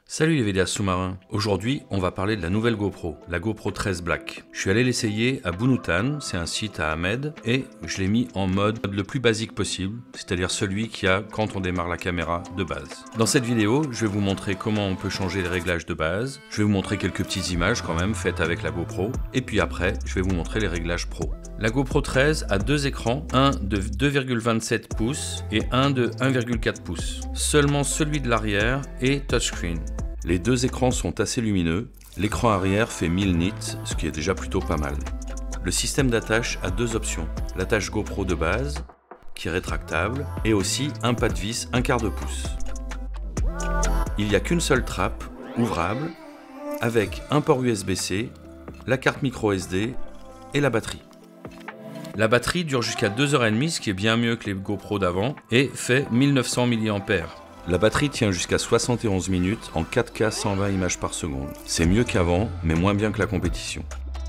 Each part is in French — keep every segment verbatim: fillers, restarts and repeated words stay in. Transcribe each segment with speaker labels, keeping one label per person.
Speaker 1: Salut les vidéastes sous-marins. Aujourd'hui, on va parler de la nouvelle GoPro, la GoPro treize Black. Je suis allé l'essayer à Bunutan, c'est un site à Ahmed, et je l'ai mis en mode le plus basique possible, c'est-à-dire celui qu'il y a quand on démarre la caméra de base. Dans cette vidéo, je vais vous montrer comment on peut changer les réglages de base, je vais vous montrer quelques petites images quand même faites avec la GoPro, et puis après, je vais vous montrer les réglages pro. La GoPro treize a deux écrans, un de deux virgule vingt-sept pouces et un de un virgule quatre pouces. Seulement celui de l'arrière est touchscreen. Les deux écrans sont assez lumineux, l'écran arrière fait mille nits, ce qui est déjà plutôt pas mal. Le système d'attache a deux options, l'attache GoPro de base, qui est rétractable, et aussi un pas de vis un quart de pouce. Il n'y a qu'une seule trappe, ouvrable, avec un port U S B C, la carte micro S D et la batterie. La batterie dure jusqu'à deux heures trente, ce qui est bien mieux que les GoPro d'avant, et fait mille neuf cents milliampères. La batterie tient jusqu'à soixante et onze minutes en quatre K cent vingt images par seconde. C'est mieux qu'avant, mais moins bien que la compétition.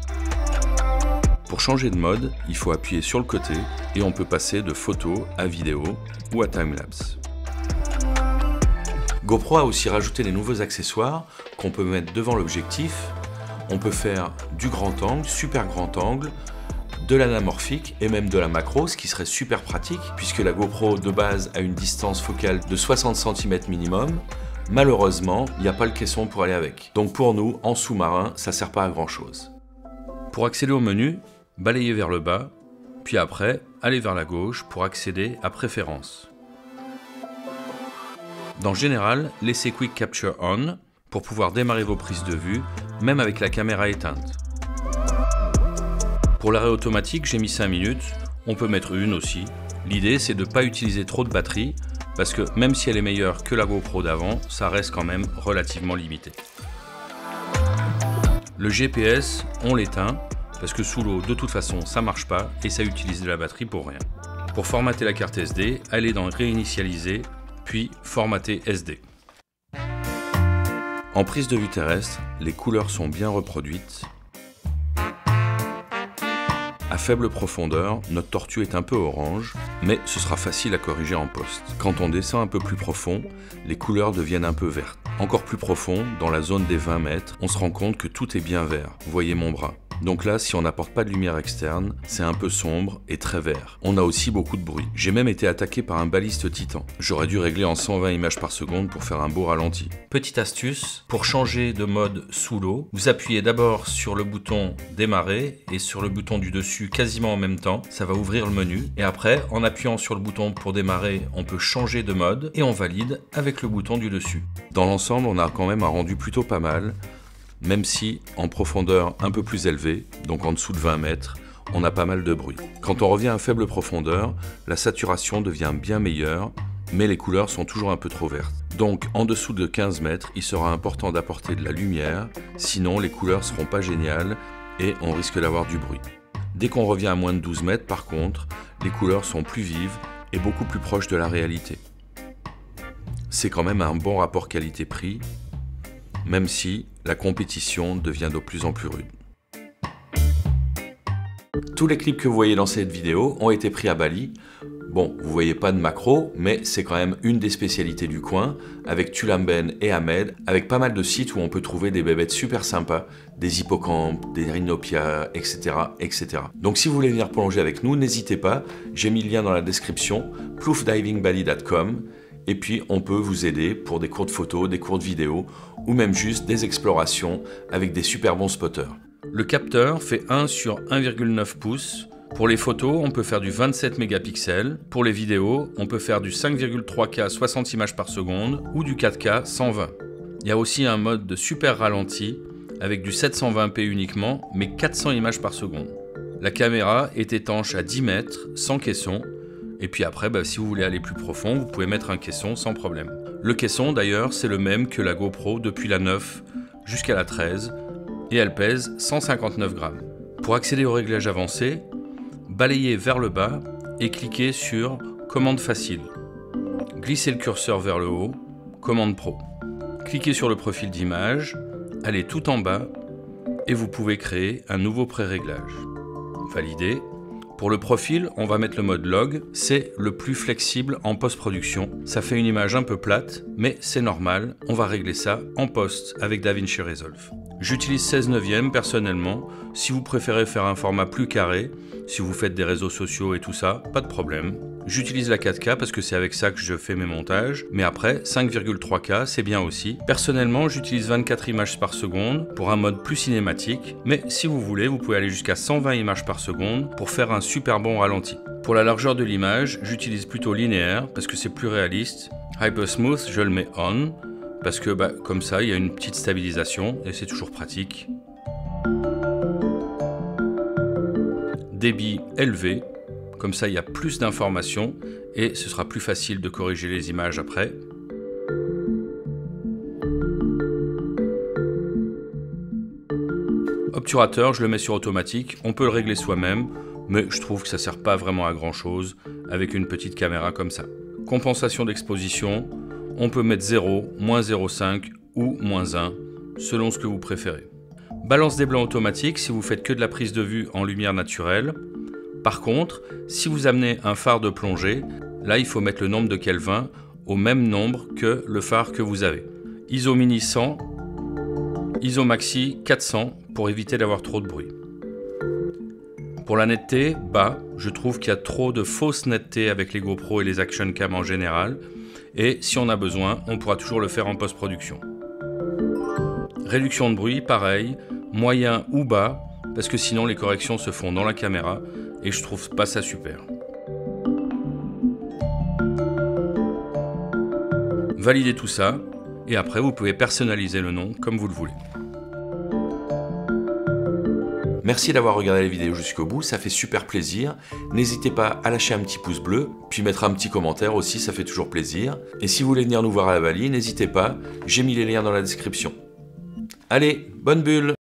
Speaker 1: Pour changer de mode, il faut appuyer sur le côté et on peut passer de photo à vidéo ou à timelapse. GoPro a aussi rajouté des nouveaux accessoires qu'on peut mettre devant l'objectif. On peut faire du grand angle, super grand angle, de l'anamorphique et même de la macro, ce qui serait super pratique puisque la GoPro de base a une distance focale de soixante centimètres minimum. Malheureusement, il n'y a pas le caisson pour aller avec. Donc pour nous, en sous-marin, ça ne sert pas à grand chose. Pour accéder au menu, balayez vers le bas, puis après, allez vers la gauche pour accéder à Préférences. Dans Général, laissez Quick Capture On pour pouvoir démarrer vos prises de vue, même avec la caméra éteinte. Pour l'arrêt automatique, j'ai mis cinq minutes, on peut mettre une aussi. L'idée, c'est de ne pas utiliser trop de batterie, parce que même si elle est meilleure que la GoPro d'avant, ça reste quand même relativement limité. Le G P S, on l'éteint, parce que sous l'eau, de toute façon, ça marche pas, et ça utilise de la batterie pour rien. Pour formater la carte S D, allez dans Réinitialiser, puis Formater S D. En prise de vue terrestre, les couleurs sont bien reproduites. À faible profondeur, notre tortue est un peu orange, mais ce sera facile à corriger en post. Quand on descend un peu plus profond, les couleurs deviennent un peu vertes. Encore plus profond, dans la zone des vingt mètres, on se rend compte que tout est bien vert. Vous voyez mon bras. Donc là, si on n'apporte pas de lumière externe, c'est un peu sombre et très vert. On a aussi beaucoup de bruit. J'ai même été attaqué par un baliste titan. J'aurais dû régler en cent vingt images par seconde pour faire un beau ralenti. Petite astuce, pour changer de mode sous l'eau, vous appuyez d'abord sur le bouton démarrer et sur le bouton du dessus quasiment en même temps. Ça va ouvrir le menu. Et après, en appuyant sur le bouton pour démarrer, on peut changer de mode et on valide avec le bouton du dessus. Dans l'ensemble, on a quand même un rendu plutôt pas mal. Même si en profondeur un peu plus élevée, donc en dessous de vingt mètres, on a pas mal de bruit. Quand on revient à faible profondeur, la saturation devient bien meilleure, mais les couleurs sont toujours un peu trop vertes. Donc en dessous de quinze mètres, il sera important d'apporter de la lumière, sinon les couleurs seront pas géniales et on risque d'avoir du bruit. Dès qu'on revient à moins de douze mètres, par contre, les couleurs sont plus vives et beaucoup plus proches de la réalité. C'est quand même un bon rapport qualité-prix, même si la compétition devient de plus en plus rude. Tous les clips que vous voyez dans cette vidéo ont été pris à Bali. Bon, vous voyez pas de macro, mais c'est quand même une des spécialités du coin, avec Tulamben et Ahmed, avec pas mal de sites où on peut trouver des bébêtes super sympas, des hippocampes, des rhinopias, et cetera, et cetera. Donc si vous voulez venir plonger avec nous, n'hésitez pas, j'ai mis le lien dans la description, plouf diving bali point com. Et puis, on peut vous aider pour des courtes photos, des courtes vidéos, ou même juste des explorations avec des super bons spotters. Le capteur fait un sur un virgule neuf pouces. Pour les photos, on peut faire du vingt-sept mégapixels. Pour les vidéos, on peut faire du cinq virgule trois K soixante images par seconde ou du quatre K cent vingt. Il y a aussi un mode de super ralenti avec du sept cent vingt p uniquement, mais quatre cents images par seconde. La caméra est étanche à dix mètres, sans caisson. Et puis après, bah, si vous voulez aller plus profond, vous pouvez mettre un caisson sans problème. Le caisson d'ailleurs, c'est le même que la GoPro depuis la neuf jusqu'à la treize et elle pèse cent cinquante-neuf grammes. Pour accéder au réglage avancé, balayez vers le bas et cliquez sur Commande facile. Glissez le curseur vers le haut, Commande pro. Cliquez sur le profil d'image, allez tout en bas et vous pouvez créer un nouveau pré-réglage. Validez. Pour le profil, on va mettre le mode log, c'est le plus flexible en post-production. Ça fait une image un peu plate, mais c'est normal, on va régler ça en post avec DaVinci Resolve. J'utilise seize neuvième personnellement, si vous préférez faire un format plus carré, si vous faites des réseaux sociaux et tout ça, pas de problème. J'utilise la quatre K parce que c'est avec ça que je fais mes montages, mais après cinq virgule trois K c'est bien aussi. Personnellement j'utilise vingt-quatre images par seconde pour un mode plus cinématique, mais si vous voulez vous pouvez aller jusqu'à cent vingt images par seconde pour faire un super bon ralenti. Pour la largeur de l'image, j'utilise plutôt linéaire parce que c'est plus réaliste. Hyper Smooth je le mets on, parce que bah, comme ça il y a une petite stabilisation et c'est toujours pratique. Débit élevé, comme ça il y a plus d'informations et ce sera plus facile de corriger les images après. Obturateur, je le mets sur automatique, on peut le régler soi-même, mais je trouve que ça sert pas vraiment à grand chose avec une petite caméra comme ça. Compensation d'exposition, on peut mettre zéro, moins zéro virgule cinq ou moins un, selon ce que vous préférez. Balance des blancs automatique si vous faites que de la prise de vue en lumière naturelle. Par contre, si vous amenez un phare de plongée, là il faut mettre le nombre de Kelvin au même nombre que le phare que vous avez. I S O mini cent, I S O maxi quatre cents pour éviter d'avoir trop de bruit. Pour la netteté, bas, je trouve qu'il y a trop de fausse netteté avec les GoPro et les Action Cam en général, et si on a besoin, on pourra toujours le faire en post-production. Réduction de bruit, pareil, moyen ou bas, parce que sinon les corrections se font dans la caméra, et je trouve pas ça super. Validez tout ça, et après vous pouvez personnaliser le nom comme vous le voulez.
Speaker 2: Merci d'avoir regardé la vidéo jusqu'au bout, ça fait super plaisir. N'hésitez pas à lâcher un petit pouce bleu, puis mettre un petit commentaire aussi, ça fait toujours plaisir. Et si vous voulez venir nous voir à la Bali, n'hésitez pas, j'ai mis les liens dans la description. Allez, bonne bulle!